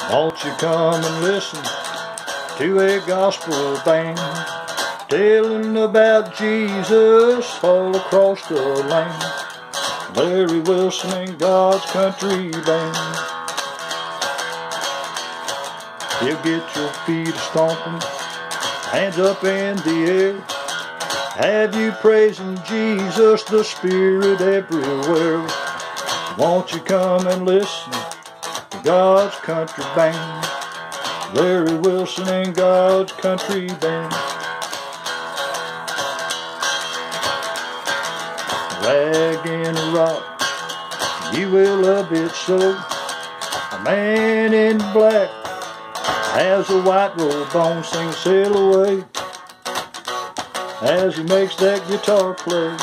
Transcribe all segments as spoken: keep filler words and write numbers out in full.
Won't you come and listen to a gospel band telling about Jesus all across the land? Larry Wilson and God's Country Band. He'll get your feet stomping, hands up in the air. Have you praising Jesus, the Spirit everywhere? Won't you come and listen to God's Country Band? Larry Wilson and God's Country Band. Rag and rock, you will love it so. A man in black has a white robe on, sings sail away as he makes that guitar play.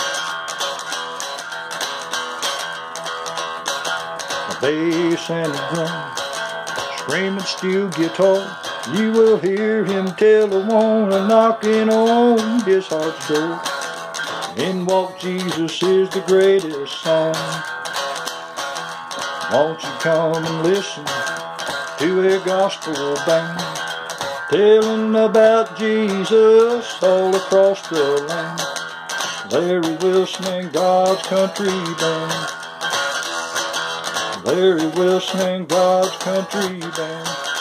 A bass and a drum, screaming steel guitar, you will hear him tell a woman knocking on his heart's door. In walk Jesus is the greatest song. Won't you come and listen to a gospel band telling about Jesus all across the land? Larry Wilson and God's Country Band. Larry Wilson and God's Country Band.